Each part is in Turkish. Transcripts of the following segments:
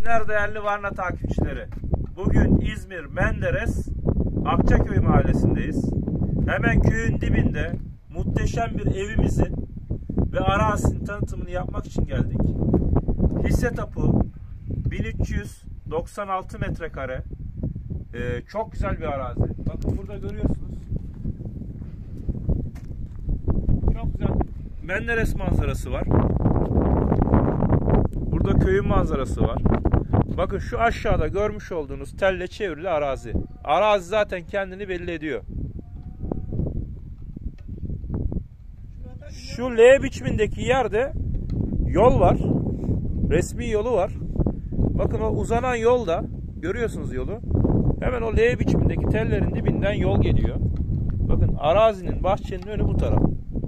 günler değerli Varna takipçileri. Bugün İzmir Menderes Akçaköy mahallesindeyiz. Hemen köyün dibinde muhteşem bir evimizin ve arazinin tanıtımını yapmak için geldik. Hisse tapu 1396 metrekare. Çok güzel bir arazi. Bakın burada görüyorsunuz. Çok güzel Menderes manzarası var. Burada köyün manzarası var. Bakın şu aşağıda görmüş olduğunuz telle çevrili arazi. Arazi zaten kendini belli ediyor. Şu L biçimindeki yerde yol var. Resmi yolu var. Bakın o uzanan yolda görüyorsunuz yolu. Hemen o L biçimindeki tellerin dibinden yol geliyor. Bakın arazinin, bahçenin önü bu taraf.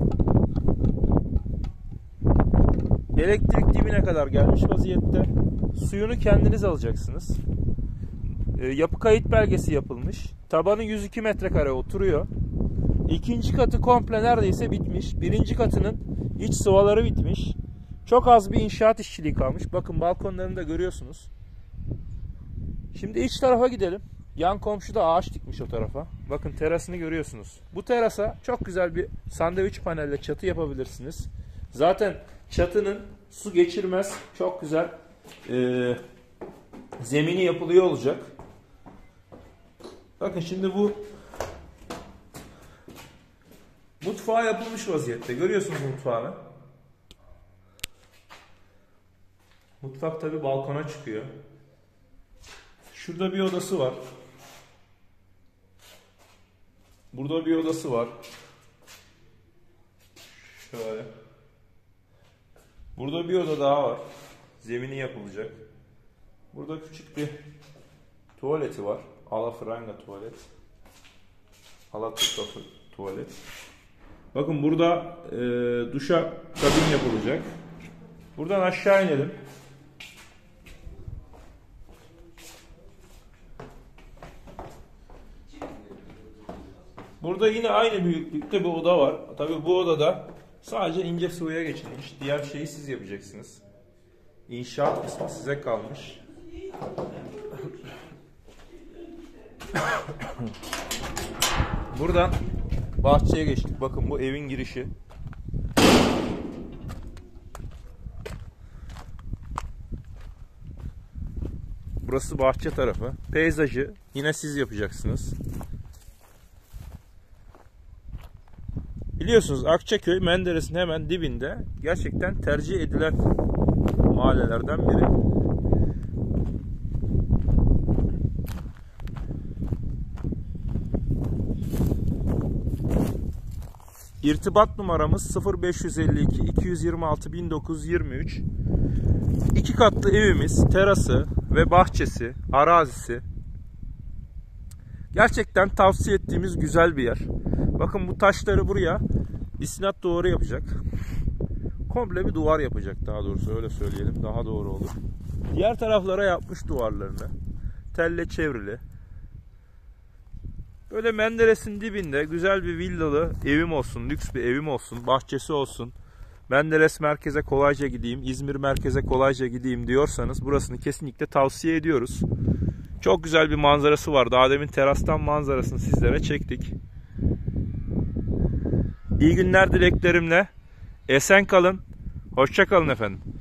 Elektrik dibine kadar gelmiş vaziyette. Suyunu kendiniz alacaksınız. Yapı kayıt belgesi yapılmış. Tabanı 102 metrekare oturuyor. İkinci katı komple neredeyse bitmiş. Birinci katının iç sıvaları bitmiş. Çok az bir inşaat işçiliği kalmış. Bakın balkonlarını da görüyorsunuz. Şimdi iç tarafa gidelim. Yan komşu da ağaç dikmiş o tarafa. Bakın terasını görüyorsunuz. Bu terasa çok güzel bir sandviç panelle çatı yapabilirsiniz. Zaten çatının su geçirmez, çok güzel zemini yapılıyor olacak. Bakın şimdi bu mutfağı yapılmış vaziyette. Görüyorsunuz mutfağını. Mutfak tabi balkona çıkıyor. Şurada bir odası var. Burada bir odası var. Şöyle. Burada bir oda daha var. Zemini yapılacak. Burada küçük bir tuvaleti var. Alafranga tuvalet. Alaturka tuvalet. Bakın burada duşa kabin yapılacak. Buradan aşağı inelim. Burada yine aynı büyüklükte bir oda var. Tabii bu odada sadece ince sıvıya geçilmiş. Diğer şeyi siz yapacaksınız. İnşaat kısmı size kalmış. Buradan bahçeye geçtik. Bakın bu evin girişi. Burası bahçe tarafı. Peyzajı yine siz yapacaksınız. Biliyorsunuz Akçaköy Menderes'in hemen dibinde gerçekten tercih edilen mahallelerden biri. İrtibat numaramız 0552 226 1923. 2 katlı evimiz, terası ve bahçesi, arazisi. Gerçekten tavsiye ettiğimiz güzel bir yer. Bakın bu taşları buraya istinat duvarı yapacak. Komple bir duvar yapacak, daha doğrusu öyle söyleyelim, daha doğru olur. Diğer taraflara yapmış duvarlarını. Telle çevrili. Böyle Menderes'in dibinde güzel bir villalı evim olsun, lüks bir evim olsun, bahçesi olsun. Menderes merkeze kolayca gideyim, İzmir merkeze kolayca gideyim diyorsanız burasını kesinlikle tavsiye ediyoruz. Çok güzel bir manzarası var. Daha demin terastan manzarasını sizlere çektik. İyi günler dileklerimle. Esen kalın. Hoşça kalın efendim.